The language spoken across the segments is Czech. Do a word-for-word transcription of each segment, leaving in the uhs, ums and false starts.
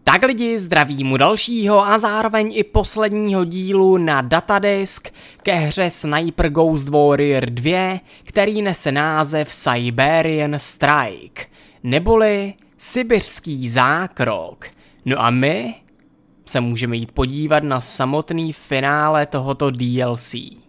Tak lidi, zdravím u dalšího a zároveň i posledního dílu na datadisk ke hře Sniper Ghost Warrior dva, který nese název Siberian Strike, neboli Sibiřský zákrok. No a my se můžeme jít podívat na samotný finále tohoto D L C.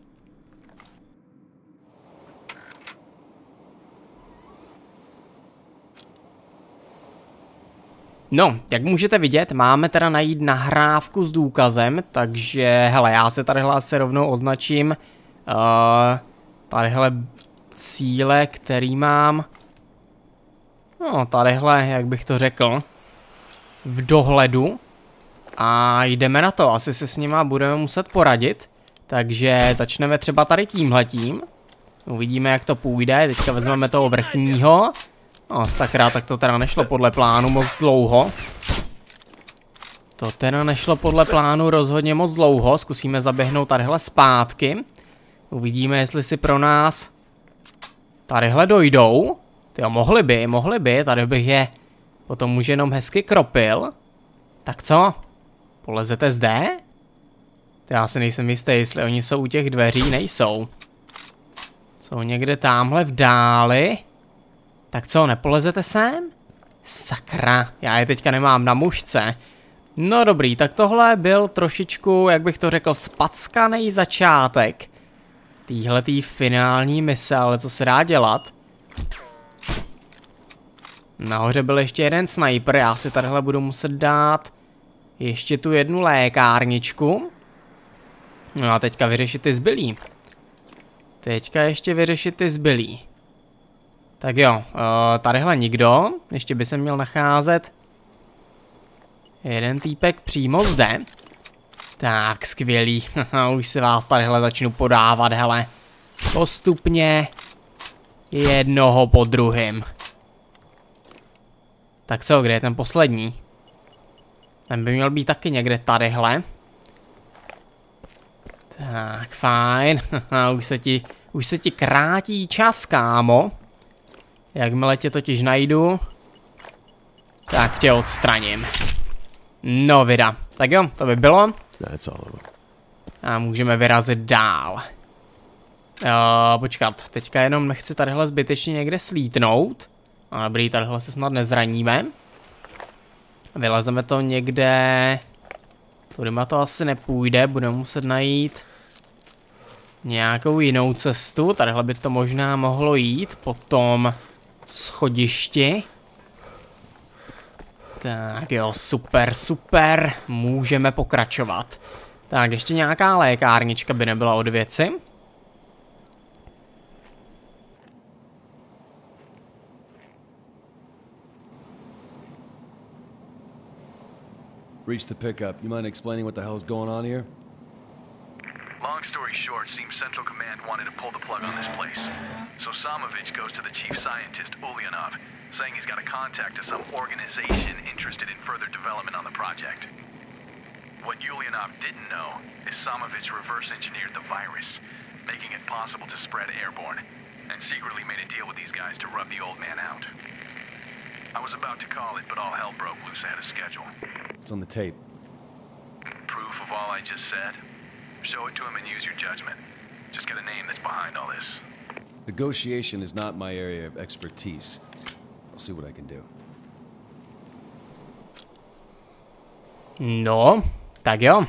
No, jak můžete vidět, máme teda najít nahrávku s důkazem, takže hele, já se tadyhle asi rovnou označím uh, tadyhle cíle, který mám, no tadyhle, jak bych to řekl, v dohledu a jdeme na to, asi se s nima budeme muset poradit, takže začneme třeba tady tímhletím, uvidíme jak to půjde, teďka vezmeme toho vrchního. O, sakra, tak to teda nešlo podle plánu moc dlouho. To teda nešlo podle plánu rozhodně moc dlouho. Zkusíme zaběhnout tadyhle zpátky. Uvidíme, jestli si pro nás tadyhle dojdou. Tyjo, mohli by, mohli by, tady bych je potom už jenom hezky kropil. Tak co? Polezete zde? Já si nejsem jistý, jestli oni jsou u těch dveří, nejsou. Jsou někde tamhle v dáli. Tak co, nepolezete sem? Sakra, já je teďka nemám na mužce. No dobrý, tak tohle byl trošičku, jak bych to řekl, spackaný začátek týhletý finální mise, ale co se dá dělat? Nahoře byl ještě jeden sniper, já si tadyhle budu muset dát ještě tu jednu lékárničku. No a teďka vyřešit ty zbylí. Teďka ještě vyřešit ty zbylí. Tak jo, uh, tadyhle nikdo, ještě by se měl nacházet jeden týpek přímo zde. Tak, skvělý, už si vás tadyhle začnu podávat, hele, postupně jednoho po druhým. Tak co, kde je ten poslední? Ten by měl být taky někde tadyhle. Tak, fajn, už se ti, už se ti krátí čas, kámo. Jakmile tě totiž najdu, tak tě odstraním. No vida. Tak jo, to by bylo. A můžeme vyrazit dál. Uh, počkat, teďka jenom nechci tadyhle zbytečně někde slítnout. A dobrý, tadyhle se snad nezraníme. Vylezeme to někde. Tudyma to asi nepůjde, budeme muset najít nějakou jinou cestu. Tadyhle by to možná mohlo jít, potom schodišti. Tak jo, super, super, můžeme pokračovat. Tak ještě nějaká lékárnička by nebyla od věci. Reach the pickup. You mind explaining what the hell's going on here? Long story short, seems Central Command wanted to pull the plug on this place. So Samovich goes to the chief scientist, Ulyanov, saying he's got a contact to some organization interested in further development on the project. What Ulyanov didn't know is Samovich reverse engineered the virus, making it possible to spread airborne, and secretly made a deal with these guys to rub the old man out. I was about to call it, but all hell broke loose ahead of schedule. It's on the tape. Proof of all I just said? Show it to him and use your judgment. Just get a name that's behind all this. Negotiation is not my area of expertise. I'll see what I can do. No, tak jo.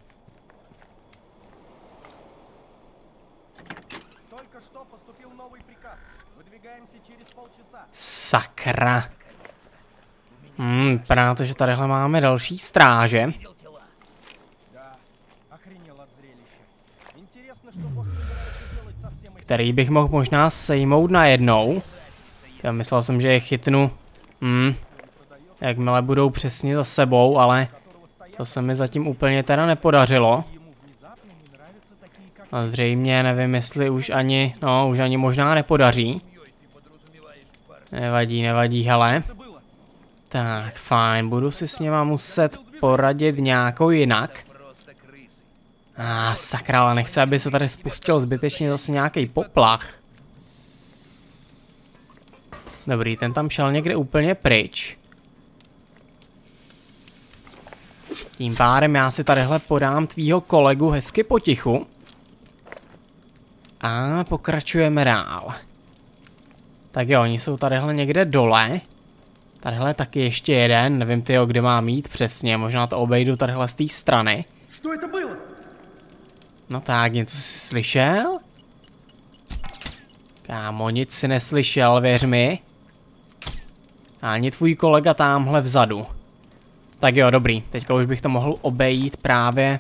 Sakra. Hmm, vypadá to, že tadyhle máme další stráže. Který bych mohl možná sejmout najednou. Já myslel jsem, že je chytnu. Hmm. Jakmile budou přesně za sebou, ale to se mi zatím úplně teda nepodařilo. A zřejmě nevím, jestli už ani, no už ani možná nepodaří. Nevadí, nevadí, hele. Tak, fajn, budu si s něma muset poradit nějakou jinak. A ah, sakra, ale nechce, aby se tady spustil zbytečně zase nějaký poplach. Dobrý, ten tam šel někde úplně pryč. Tím pádem já si tadyhle podám tvýho kolegu hezky potichu. A pokračujeme dál. Tak jo, oni jsou tadyhle někde dole. Tadyhle taky ještě jeden, nevím tyjo, kde mám jít přesně, možná to obejdu tadyhle z té strany. No tak, něco jsi slyšel? Kámo, nic si neslyšel, věř mi. Ani tvůj kolega támhle vzadu. Tak jo, dobrý, teďka už bych to mohl obejít právě.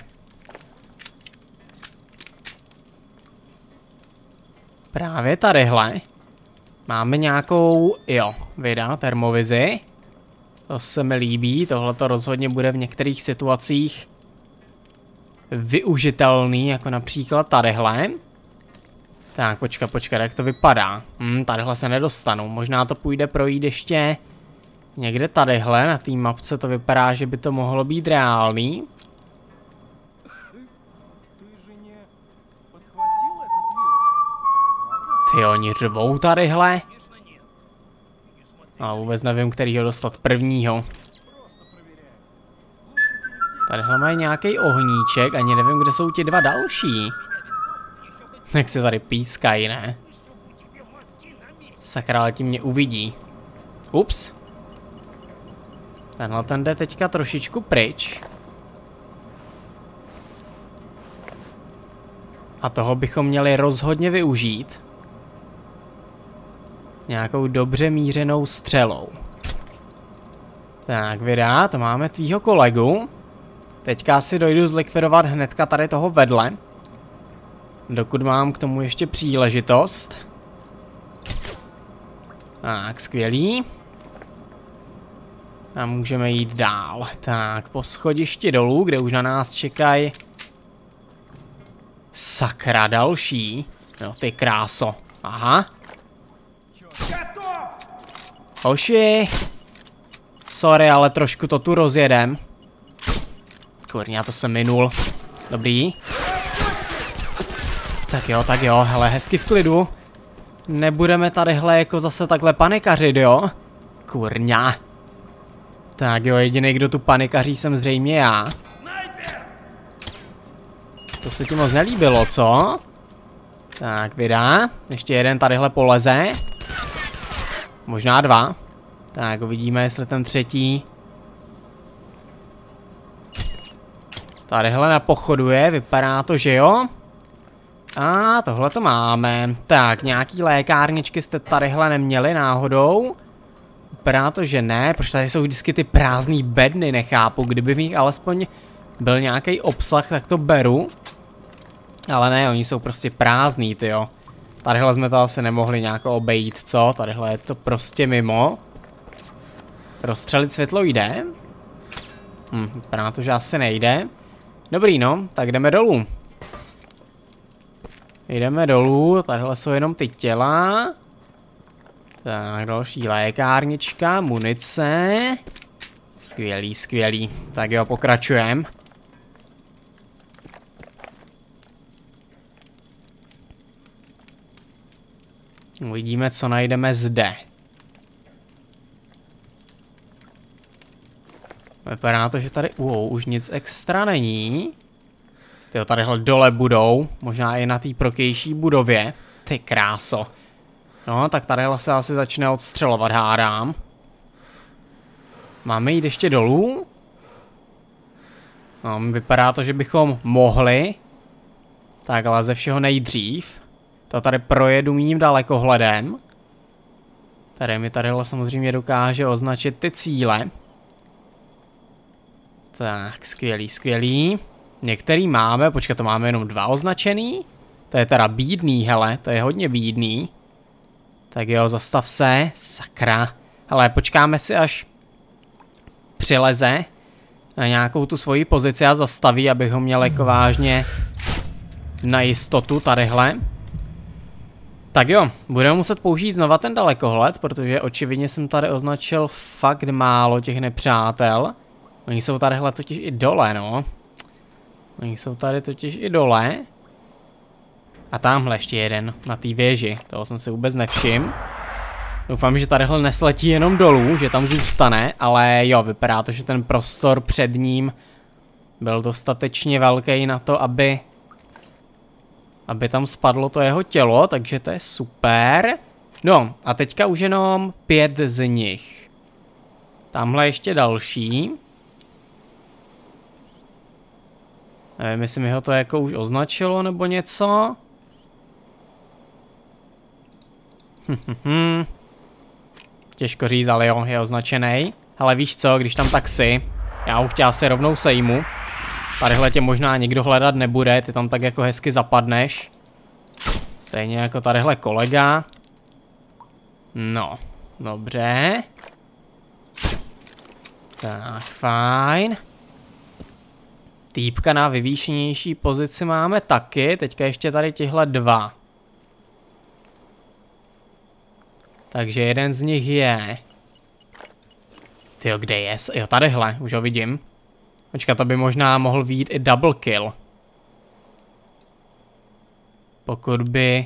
Právě tadyhle. Máme nějakou, jo, vida, termovizi. To se mi líbí, tohle to rozhodně bude v některých situacích využitelný, jako například tadyhle. Tak, počkat, počkat, jak to vypadá. Hm, tadyhle se nedostanu, možná to půjde projít ještě někde tadyhle, na té mapce to vypadá, že by to mohlo být reálný. Ty oni řvou tadyhle. A vůbec nevím, kterýho dostat prvního. Tadyhle mají nějaký ohníček, ani nevím, kde jsou ti dva další. Jak se tady pískají, ne? Sakra, ale ti mě uvidí. Ups. Tenhle ten jde teďka trošičku pryč. A toho bychom měli rozhodně využít. Nějakou dobře mířenou střelou. Tak, vydá, to máme tvýho kolegu. Teďka si dojdu zlikvidovat hnedka tady toho vedle. Dokud mám k tomu ještě příležitost. Tak, skvělý. A můžeme jít dál. Tak, po schodišti dolů, kde už na nás čekají. Sakra, další. No, ty kráso. Aha. Hoši. Sorry, ale trošku to tu rozjedem. Kurňa, to jsem minul. Dobrý. Tak jo, tak jo, hele, hezky v klidu. Nebudeme tadyhle jako zase takhle panikařit, jo? Kurňa. Tak jo, jediný, kdo tu panikaří, jsem zřejmě já. To se ti moc nelíbilo, co? Tak, vydá. Ještě jeden tadyhle poleze. Možná dva. Tak, uvidíme, jestli ten třetí tadyhle napochoduje, vypadá to, že jo? A tohle to máme. Tak, nějaký lékárničky jste tadyhle neměli náhodou? Vypadá to, že ne, protože tady jsou vždycky ty prázdný bedny, nechápu. Kdyby v nich alespoň byl nějaký obsah, tak to beru. Ale ne, oni jsou prostě prázdný, tyjo. Tadyhle jsme to asi nemohli nějak obejít, co? Tadyhle je to prostě mimo. Rozstřelit světlo jde? Hm, vypadá to, že asi nejde. Dobrý, no, tak jdeme dolů. Jdeme dolů, tadyhle jsou jenom ty těla. Tak, další lékárnička, munice. Skvělý, skvělý. Tak jo, pokračujeme. Uvidíme, co najdeme zde. Vypadá to, že tady wow, už nic extra není. Tyjo, tadyhle dole budou, možná i na té protější budově. Ty kráso. No, tak tadyhle se asi začne odstřelovat, hádám. Máme jít ještě dolů? No, vypadá to, že bychom mohli. Tak, ale ze všeho nejdřív. To tady projedu mým dalekohledem. Tady mi tadyhle samozřejmě dokáže označit ty cíle. Tak, skvělý, skvělý. Některý máme, počkat, to máme jenom dva označený. To je teda bídný, hele, to je hodně bídný. Tak jo, zastav se, sakra. Hele, počkáme si, až přileze na nějakou tu svoji pozici a zastaví, abych ho měl jako vážně na jistotu tadyhle. Tak jo, budeme muset použít znova ten dalekohled, protože očividně jsem tady označil fakt málo těch nepřátel. Oni jsou tadyhle totiž i dole, no. Oni jsou tady totiž i dole. A tamhle ještě jeden, na té věži. Toho jsem si vůbec nevšiml. Doufám, že tadyhle nesletí jenom dolů, že tam zůstane, ale jo, vypadá to, že ten prostor před ním byl dostatečně velký na to, aby... aby tam spadlo to jeho tělo, takže to je super. No, a teďka už jenom pět z nich. Tamhle ještě další. Nevím, jestli mi ho to jako už označilo nebo něco. Těžko říct, ale jo, je označený. Ale víš co, když tam tak jsi, já už tě asi rovnou sejmu. Tadyhle tě možná nikdo hledat nebude, ty tam tak jako hezky zapadneš. Stejně jako tadyhle kolega. No, dobře. Tak, fajn. Týpka na vyvýšenější pozici máme taky, teďka ještě tady těhle dva. Takže jeden z nich je... Tyjo, kde je? Jo, tadyhle, už ho vidím. Počkat, to by možná mohl být i double kill. Pokud by...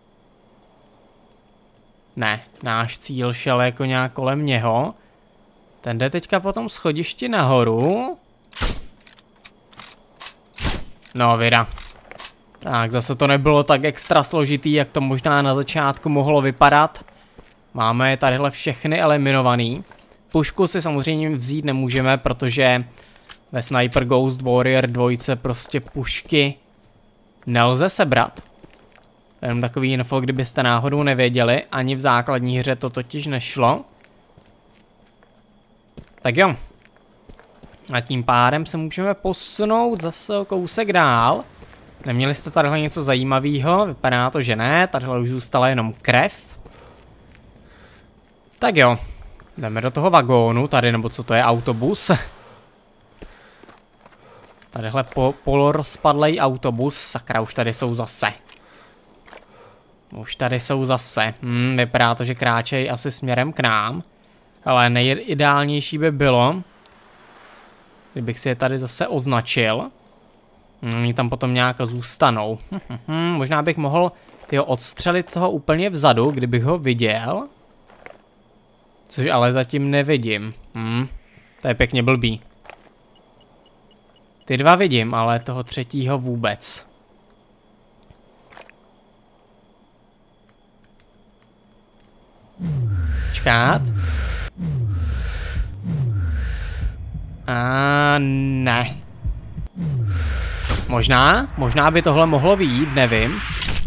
Ne, náš cíl šel jako nějak kolem něho. Ten jde teďka po tom schodišti nahoru. No, vida. Tak, zase to nebylo tak extra složitý, jak to možná na začátku mohlo vypadat. Máme tadyhle všechny eliminovaný. Pušku si samozřejmě vzít nemůžeme, protože ve Sniper Ghost Warrior dva prostě pušky nelze sebrat. Jenom takový info, kdybyste náhodou nevěděli, ani v základní hře to totiž nešlo. Tak jo. A tím pádem se můžeme posunout zase o kousek dál. Neměli jste tadyhle něco zajímavého? Vypadá to, že ne. Tadyhle už zůstala jenom krev. Tak jo. Jdeme do toho vagónu, tady, nebo co to je, autobus. Tadyhle po, polorozpadlej autobus, sakra, už tady jsou zase. Už tady jsou zase. Hmm, vypadá to, že kráčejí asi směrem k nám. Ale nejideálnější by bylo, kdybych si je tady zase označil. Hmm, tam potom nějak zůstanou. Hmm, možná bych mohl tyho odstřelit toho úplně vzadu, kdybych ho viděl. Což ale zatím nevidím. Hmm, to je pěkně blbý. Ty dva vidím, ale toho třetího vůbec. Čekat. A ne. Možná, možná by tohle mohlo vyjít, nevím.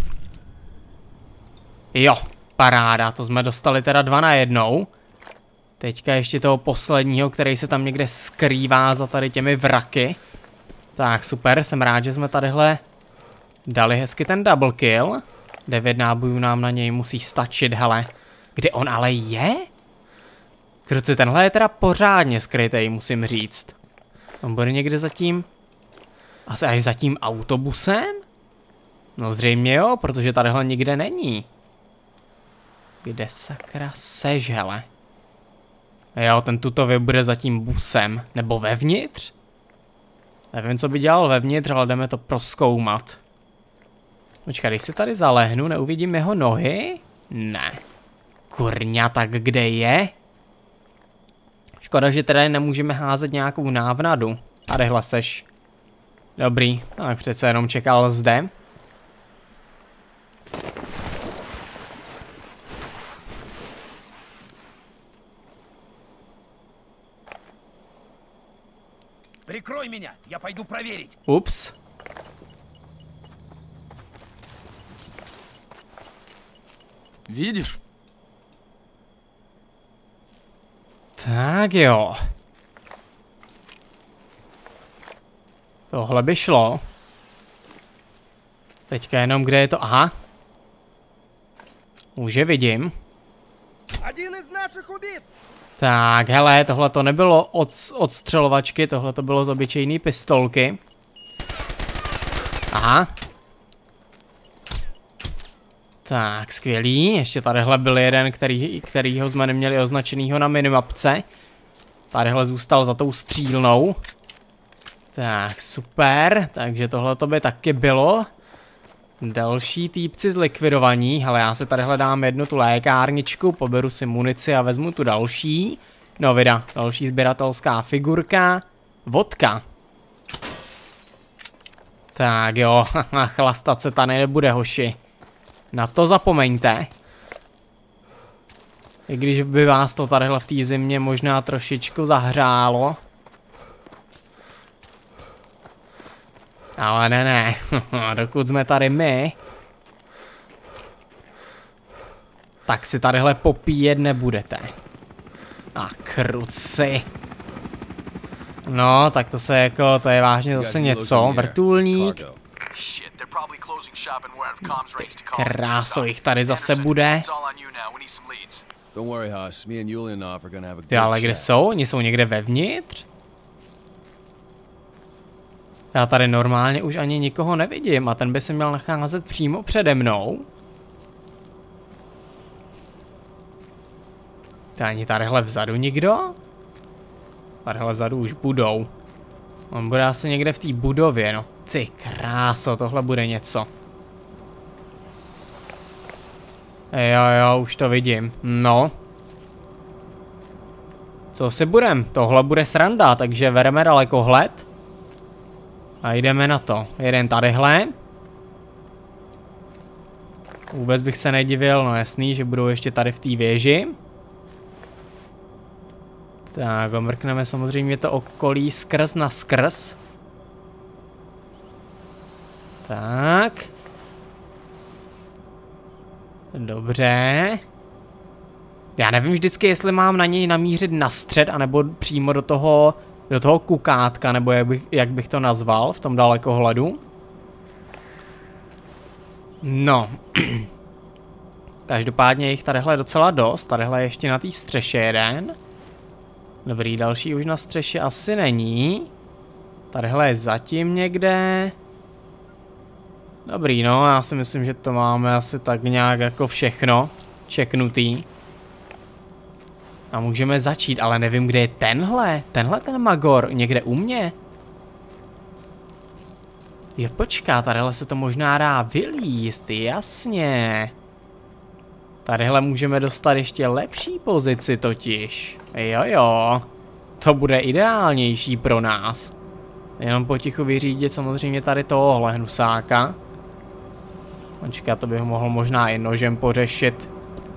Jo, paráda, to jsme dostali teda dva na jednou. Teďka ještě toho posledního, který se tam někde skrývá za tady těmi vraky. Tak super, jsem rád, že jsme tadyhle dali hezky ten double kill. Devět nábojů nám na něj musí stačit, hele. Kde on ale je? Kruci, tenhle je teda pořádně skrytej, musím říct. On bude někde zatím... Asi až za tím autobusem? No zřejmě jo, protože tadyhle nikde není. Kde sakra seš, hele? Jo, ten tutově bude za tím busem. Nebo vevnitř? Nevím, co by dělal vevnitř, ale jdeme to prozkoumat. Počkej, když si tady zalehnu, neuvidím jeho nohy? Ne. Kurňa, tak kde je? Škoda, že tady nemůžeme házet nějakou návnadu. Tadyhle seš. Dobrý, tak přece jenom čekal zde. Прикрой меня, я пойду проверить. Ups. Видишь? Tak jo. Tohle by šlo. Teďka jenom kde je to, aha. Už je vidím. Один из наших убит. Tak, hele, tohle to nebylo od, od střelovačky, tohle to bylo z obyčejný pistolky. Aha. Tak, skvělý. Ještě tadyhle byl jeden, který, kterýho jsme neměli označenýho na minimapce. Tadyhle zůstal za tou střílnou. Tak, super. Takže tohle to by taky bylo. Další týpci zlikvidovaní. Hele, já si tady hledám jednu tu lékárničku, poberu si munici a vezmu tu další. No vida, další sběratelská figurka. Vodka. Tak jo, chlastat se tady nebude, hoši. Na to zapomeňte. I když by vás to tadyhle v té zimě možná trošičku zahřálo. Ale ne, ne, dokud jsme tady my, tak si tadyhle popíjet nebudete. A kruci. No, tak to se jako, to je vážně zase něco, vrtulník. Kráso, jich tady zase bude. Ty, ale kde jsou? Oni jsou někde vevnitř? Já tady normálně už ani nikoho nevidím a ten by se měl nacházet přímo přede mnou. To ani tadyhle vzadu nikdo? Tadyhle vzadu už budou. On bude asi někde v té budově, no ty kráso, tohle bude něco. Jo, jo, už to vidím, no. Co si budem? Tohle bude sranda, takže bereme dalekohled. A jdeme na to. Jeden tadyhle. Vůbec bych se nedivil, no jasný, že budou ještě tady v té věži. Tak, omrkneme samozřejmě to okolí skrz na skrz. Tak. Dobře. Já nevím vždycky, jestli mám na něj namířit na střed, anebo přímo do toho, do toho kukátka, nebo jak bych, jak bych to nazval v tom dalekohledu. No. Každopádně jich tadyhle docela dost. Tadyhle je ještě na té střeše jeden. Dobrý, další už na střeše asi není. Tadyhle je zatím někde. Dobrý, no, já si myslím, že to máme asi tak nějak jako všechno čeknutý. A můžeme začít, ale nevím, kde je tenhle. Tenhle ten magor, někde u mě. Jo, počká, tadyhle se to možná dá vylíst, jasně. Tadyhle můžeme dostat ještě lepší pozici totiž. Jo, jo. To bude ideálnější pro nás. Jenom potichu vyřídit samozřejmě tady tohohle hnusáka. Počkat, to bych mohl možná i nožem pořešit.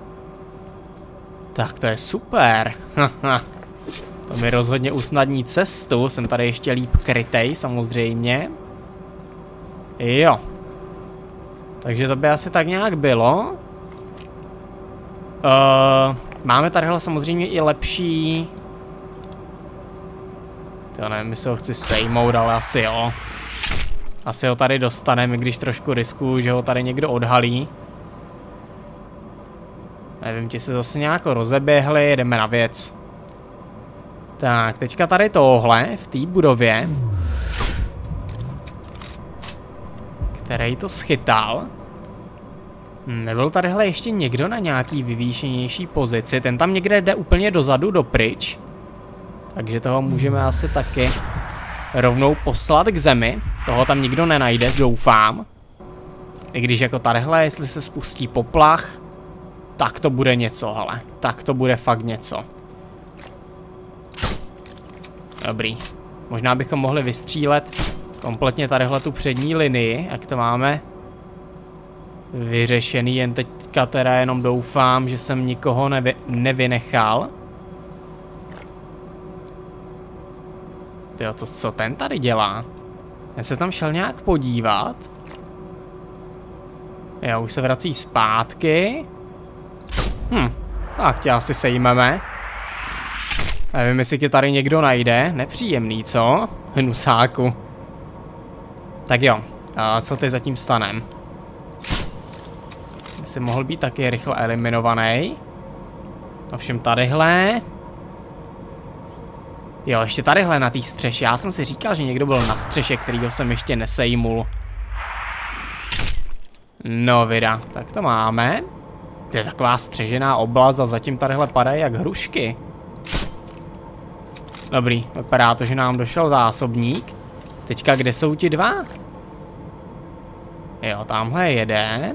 Tak to je super. To mi rozhodně usnadní cestu. Jsem tady ještě líp krytej samozřejmě. Jo. Takže to by asi tak nějak bylo. Uh, máme tadyhle samozřejmě i lepší. To nevím, jestli ho chci sejmout, ale asi jo. Asi ho tady dostaneme, když trošku riskuju, že ho tady někdo odhalí. Nevím, ti se zase nějak rozeběhli, jdeme na věc. Tak, teďka tady tohle, v té budově. Který to schytal. Nebyl tadyhle ještě někdo na nějaký vyvýšenější pozici, ten tam někde jde úplně dozadu, dopryč. Takže toho můžeme asi taky rovnou poslat k zemi. Toho tam nikdo nenajde, doufám. I když jako tadyhle, jestli se spustí poplach, tak to bude něco, hele. Tak to bude fakt něco. Dobrý. Možná bychom mohli vystřílet kompletně tadyhle tu přední linii, jak to máme vyřešený, jen teďka teda jenom doufám, že jsem nikoho nevy, nevynechal. Tyjo, to, co ten tady dělá? Já se tam šel nějak podívat. Jo, už se vrací zpátky. Hm, tak tě asi sejmeme. Nevím, jestli tě tady někdo najde. Nepříjemný, co? Hnusáku. Tak jo, a co ty zatím stanem? Jsi mohl být taky rychle eliminovaný. Ovšem tadyhle. Jo, ještě tadyhle na té střeše. Já jsem si říkal, že někdo byl na střeše, kterýho jsem ještě nesejmul. No vida, tak to máme. To je taková střežená oblast a zatím tadyhle padají jak hrušky. Dobrý, vypadá to, že nám došel zásobník. Teďka kde jsou ti dva? Jo, tamhle je jeden.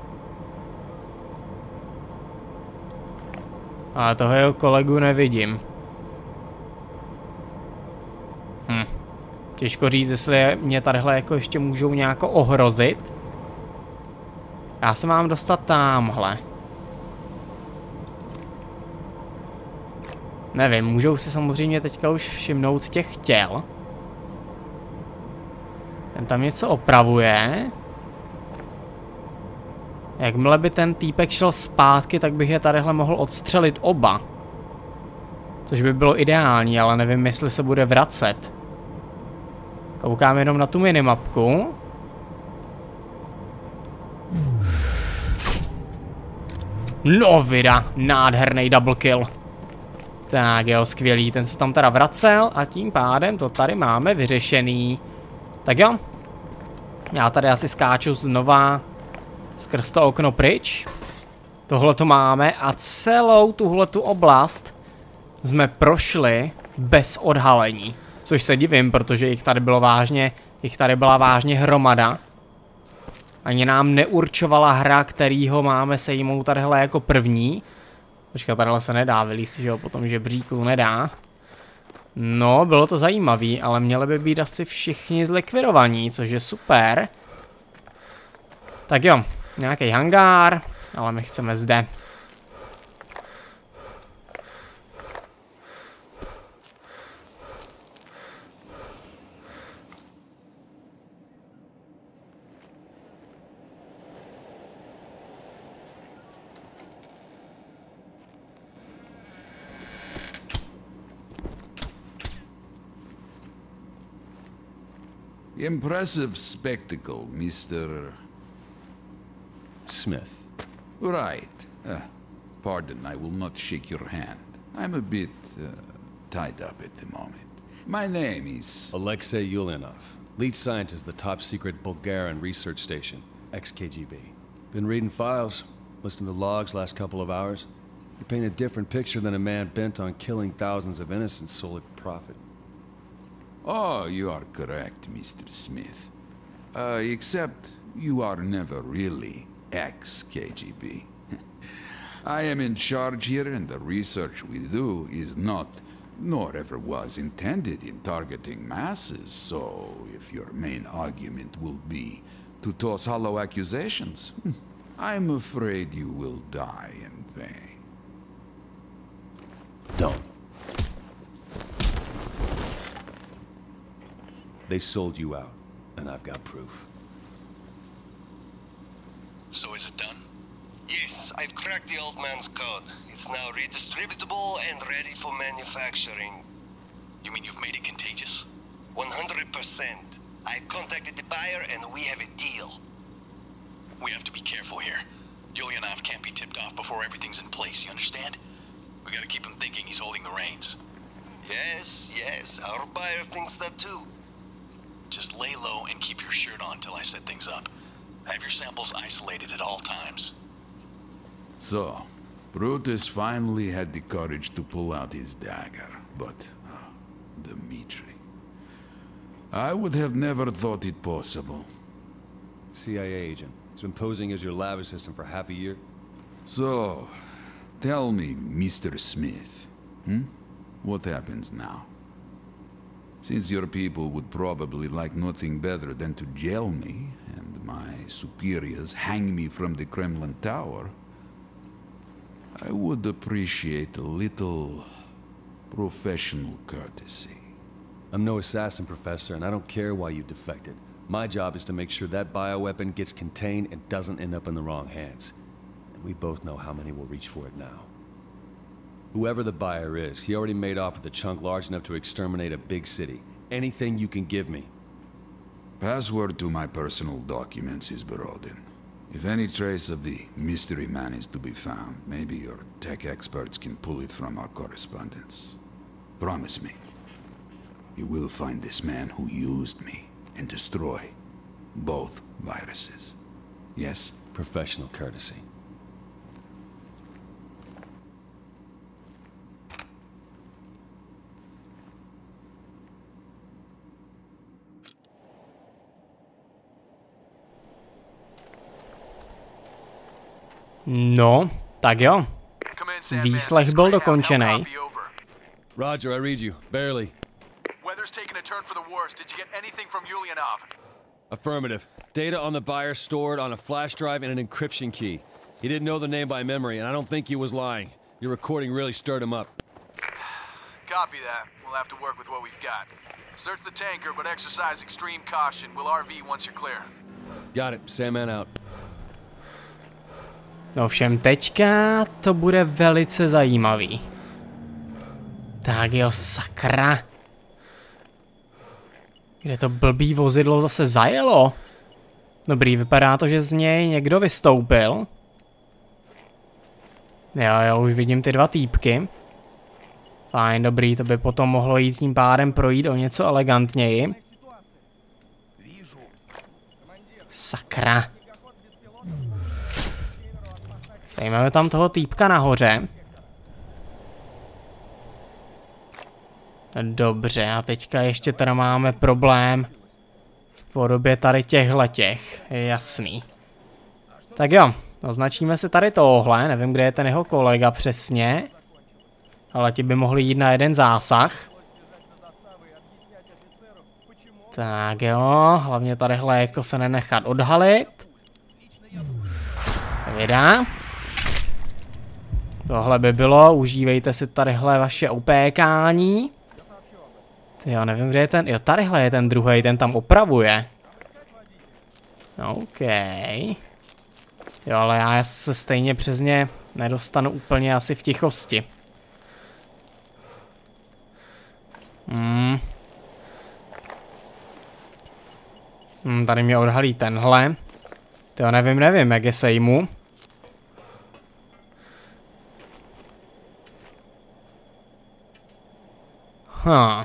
Ale toho jeho kolegu nevidím. Hm. Těžko říct, jestli mě tadyhle jako ještě můžou nějak ohrozit. Já se mám dostat tamhle. Nevím, můžou si samozřejmě teďka už všimnout těch těl. Ten tam něco opravuje. Jakmile by ten týpek šel zpátky, tak bych je tadyhle mohl odstřelit oba. Což by bylo ideální, ale nevím, jestli se bude vracet. Koukám jenom na tu minimapku. No vida, nádherný double kill. Tak jo, skvělý, ten se tam teda vracel a tím pádem to tady máme vyřešený. Tak jo, já tady asi skáču znova skrz to okno pryč. Tohle to máme a celou tuhletu oblast jsme prošli bez odhalení. Což se divím, protože jich tady bylo vážně, jich tady byla vážně hromada. Ani nám neurčovala hra, kterýho máme sejmout tadyhle jako první. Počkat, tadyhle se nedá vylíst, že jo, po tom žebříku nedá. No, bylo to zajímavý, ale měli by být asi všichni zlikvidovaní, což je super. Tak jo, nějaký hangár, ale my chceme zde. Impressive spectacle, Mister Smith. Right. Uh, pardon, I will not shake your hand. I'm a bit uh, tied up at the moment. My name is... Alexei Ulyanov, lead scientist of the top-secret Bulgarian research station, ex K G B. Been reading files, listening to logs last couple of hours. You paint a different picture than a man bent on killing thousands of innocents solely for profit. Oh, you are correct, Mister Smith. Uh, except you are never really ex-K G B. I am in charge here, and the research we do is not, nor ever was intended in targeting masses, so if your main argument will be to toss hollow accusations, I'm afraid you will die in vain. Don't. They sold you out, and I've got proof. So is it done? Yes, I've cracked the old man's code. It's now redistributable and ready for manufacturing. You mean you've made it contagious? one hundred percent. I've contacted the buyer and we have a deal. We have to be careful here. Ulyanov can't be tipped off before everything's in place, you understand? We gotta keep him thinking he's holding the reins. Yes, yes, our buyer thinks that too. Just lay low and keep your shirt on till I set things up. Have your samples isolated at all times. So, Brutus finally had the courage to pull out his dagger, but... Uh, Dmitri... I would have never thought it possible. C I A agent. He's been posing as your lab assistant for half a year. So, tell me, Mister Smith, hmm? What happens now? Since your people would probably like nothing better than to jail me, and my superiors hang me from the Kremlin Tower, I would appreciate a little professional courtesy. I'm no assassin, Professor, and I don't care why you defected. My job is to make sure that bioweapon gets contained and doesn't end up in the wrong hands. And we both know how many will reach for it now. Whoever the buyer is, he already made off with a chunk large enough to exterminate a big city. Anything you can give me. Password to my personal documents is Borodin. If any trace of the mystery man is to be found, maybe your tech experts can pull it from our correspondence. Promise me, you will find this man who used me and destroy both viruses. Yes? Professional courtesy. No, tak jo. Výslech byl dokončený. Roger, I read you. Barely. Weather's taking a turn for the worst. Did you get anything from Ulyanov? Affirmative. Data on the buyer stored on a flash drive and an encryption key. He didn't know the name by memory, and I don't think he was lying. Your recording really stirred him up. Copy that. We'll have to work with what we've got. Search the tanker, but exercise extreme caution. We'll R V once you're clear. Got it. Sandman out. Ovšem teďka to bude velice zajímavý. Tak jo, sakra. Kde to blbý vozidlo zase zajelo? Dobrý, vypadá to, že z něj někdo vystoupil. Jo, jo, už vidím ty dva týpky. Fajn, dobrý, to by potom mohlo jít tím pádem projít o něco elegantněji. Sakra. Sejmeme tam toho týpka nahoře. Dobře, a teďka ještě teda máme problém v podobě tady těchhletěch. Jasný. Tak jo, označíme si tady tohle, nevím, kde je ten jeho kolega přesně. Ale ti by mohli jít na jeden zásah. Tak jo, hlavně tadyhle jako se nenechat odhalit. Vydá. Tohle by bylo, užívejte si tadyhle vaše opékání. Jo, nevím, kde je ten, jo, tadyhle je ten druhý, ten tam opravuje. OK. Jo, ale já se stejně přes ně nedostanu úplně asi v tichosti. Hmm. Hmm, tady mě odhalí tenhle. To nevím, nevím, jak je sejmu. Huh.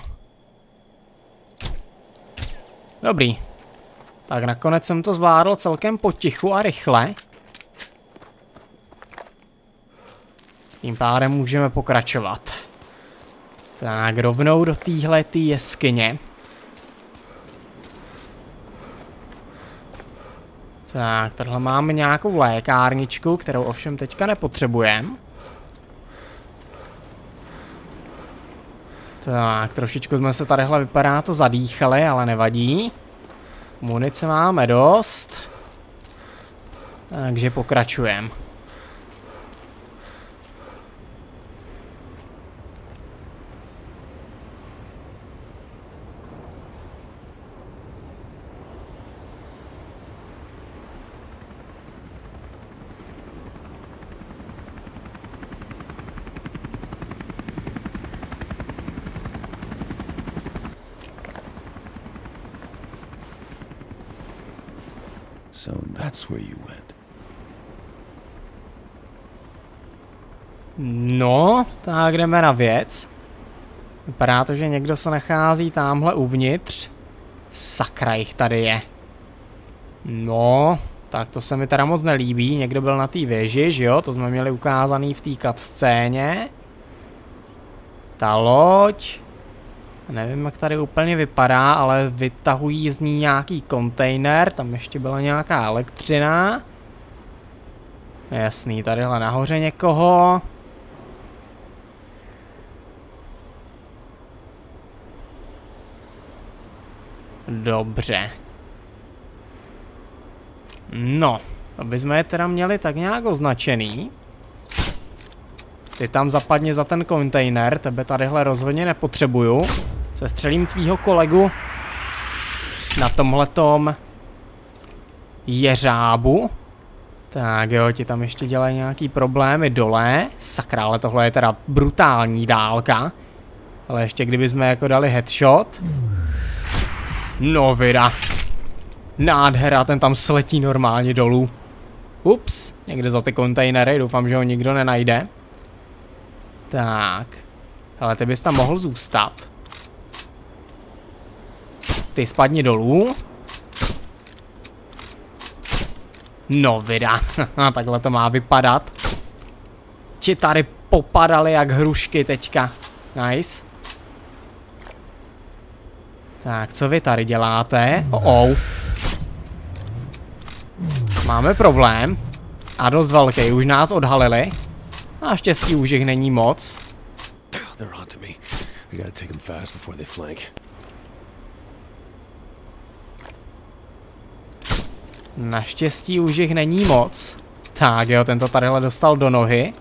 Dobrý. Tak nakonec jsem to zvládl celkem potichu a rychle. Tím pádem můžeme pokračovat. Tak rovnou do téhletý jeskyně. Tak, tadyhle máme nějakou lékárničku, kterou ovšem teďka nepotřebujeme. Tak, trošičku jsme se tadyhle, vypadá to, zadýchali, ale nevadí. Munice máme dost. Takže pokračujeme. So that's where you went. No, tak jdeme na věc. Vypadá to, že někdo se nachází tamhle uvnitř. Sakra, jich tady je. No, tak to se mi teda moc nelíbí. Někdo byl na té věži, že jo? To jsme měli ukázaný v té cutscéně. Ta loď. Nevím, jak tady úplně vypadá, ale vytahují z ní nějaký kontejner. Tam ještě byla nějaká elektřina. Jasný, tadyhle nahoře někoho. Dobře. No, to bychom je teda měli tak nějak označený. Ty tam zapadni za ten kontejner, tebe tadyhle rozhodně nepotřebuju. Sestřelím tvýho kolegu na tomhletom jeřábu. Tak jo, ti tam ještě dělají nějaký problémy dole. Sakra, ale tohle je teda brutální dálka. Ale ještě kdybychom jako dali headshot. No vida. Nádhera, ten tam sletí normálně dolů. Ups, někde za ty kontejnery, doufám, že ho nikdo nenajde. Tak. Ale ty bys tam mohl zůstat. Ty spadni dolů. No vida. Takhle to má vypadat. Ti tady popadali jak hrušky teďka. Nice. Tak, co vy tady děláte? Oh, oh. Máme problém. A dost velký, už nás odhalili. Naštěstí už jich není moc. Naštěstí už jich není moc. Tak jo, tento tadyhle dostal do nohy.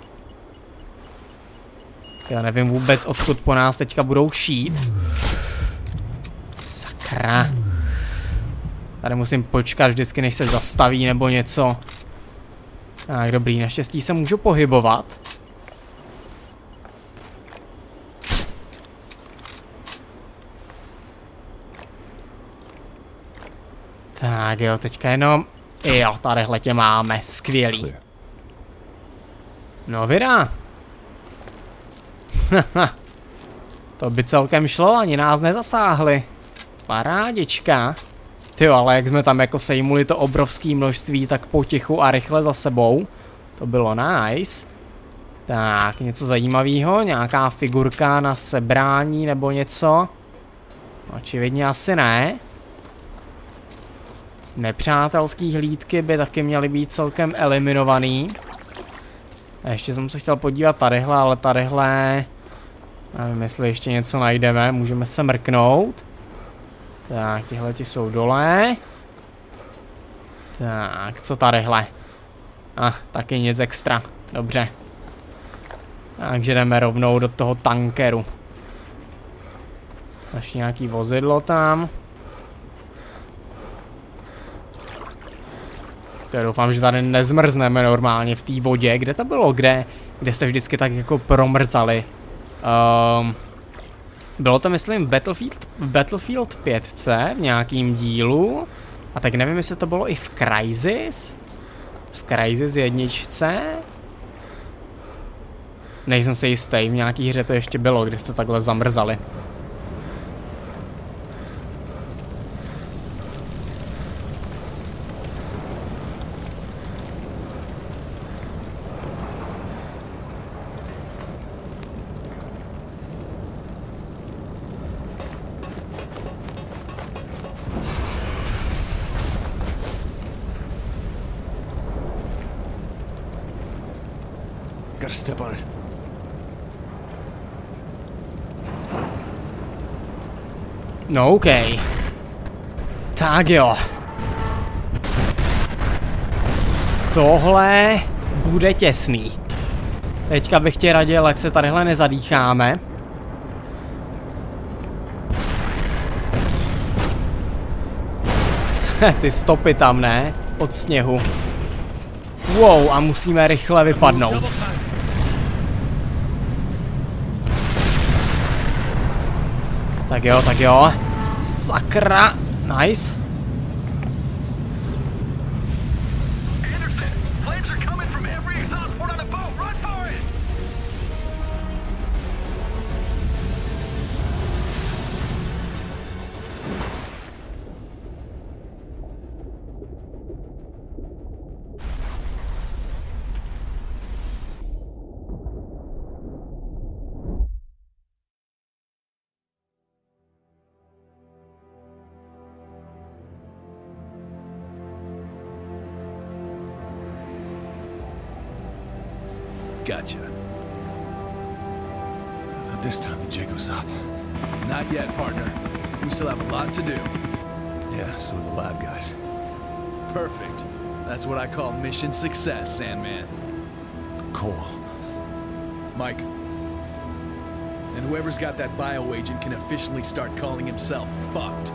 Já nevím vůbec, odkud po nás teďka budou šít. Sakra. Tady musím počkat vždycky, než se zastaví nebo něco. Tak dobrý, naštěstí se můžu pohybovat. Tak jo, teďka jenom... Jo, tadyhle tě máme, skvělý. No vydá. To by celkem šlo, ani nás nezasáhli. Parádička. Tyjo, ale jak jsme tam jako sejmuli to obrovské množství, tak potichu a rychle za sebou. To bylo nice. Tak, něco zajímavého, nějaká figurka na sebrání nebo něco. Očividně asi ne. Nepřátelský hlídky by taky měly být celkem eliminovaný. A ještě jsem se chtěl podívat tadyhle, ale tadyhle... Nevím, jestli ještě něco najdeme, můžeme se mrknout. Tak, tihle ti jsou dole. Tak, co tadyhle? A, ah, taky nic extra, dobře. Takže jdeme rovnou do toho tankeru. Ještě nějaký vozidlo tam. Já doufám, že tady nezmrzneme normálně v té vodě. Kde to bylo? Kde, kde jste vždycky tak jako promrzali? Um, bylo to, myslím, v Battlefield, v Battlefield pět v nějakým dílu. A tak nevím, jestli to bylo i v Crysis. V Crysis jedničce. Nejsem si jistý, v nějaký hře to ještě bylo, kde jste takhle zamrzali. Gotta step on it. No OK. Tak jo. Tohle bude těsný. Teďka bych tě radil, jak se tadyhle nezadýcháme. Ty stopy tam, ne? Od sněhu. Wow, a musíme rychle vypadnout. Tak jo, tak jo. Sakra. Nice. Gotcha. This time the jig was up. Not yet, partner. We still have a lot to do. Yeah, so do the lab guys. Perfect. That's what I call mission success, Sandman. Cool. Mike. And whoever's got that bio agent can officially start calling himself fucked.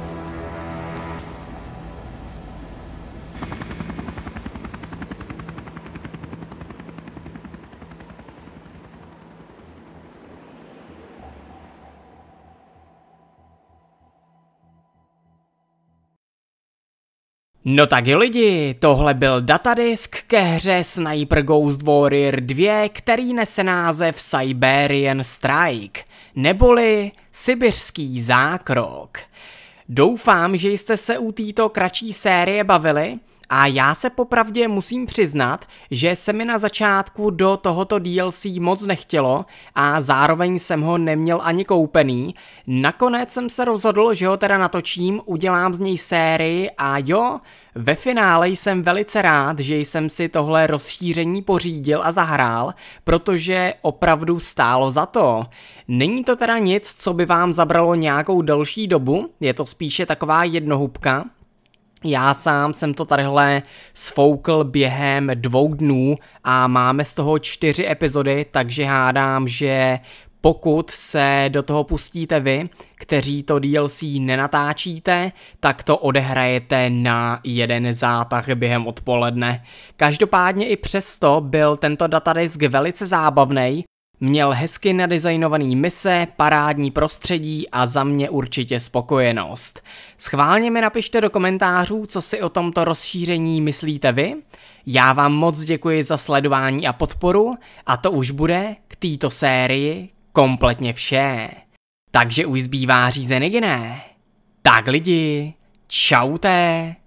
No tak jo lidi, tohle byl datadisk ke hře Sniper Ghost Warrior dva, který nese název Siberian Strike, neboli Sibiřský zákrok. Doufám, že jste se u této kratší série bavili a já se popravdě musím přiznat, že se mi na začátku do tohoto D L C moc nechtělo a zároveň jsem ho neměl ani koupený. Nakonec jsem se rozhodl, že ho teda natočím, udělám z něj sérii a jo, ve finále jsem velice rád, že jsem si tohle rozšíření pořídil a zahrál, protože opravdu stálo za to. Není to teda nic, co by vám zabralo nějakou delší dobu, je to spíše taková jednohubka. Já sám jsem to tadyhle sfoukl během dvou dnů a máme z toho čtyři epizody, takže hádám, že pokud se do toho pustíte vy, kteří to D L C nenatáčíte, tak to odehrajete na jeden zátah během odpoledne. Každopádně i přesto byl tento datadisk velice zábavný, měl hezky nadizajnovaný mise, parádní prostředí a za mě určitě spokojenost. Schválně mi napište do komentářů, co si o tomto rozšíření myslíte vy. Já vám moc děkuji za sledování a podporu a to už bude k této sérii kompletně vše. Takže už zbývá řízený, ne? Tak lidi, čaute.